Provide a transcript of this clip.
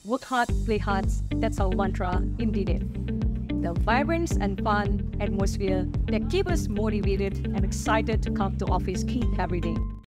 Work hard, play hard. That's our mantra in Denave. The vibrant and fun atmosphere that keeps us motivated and excited to come to office every day.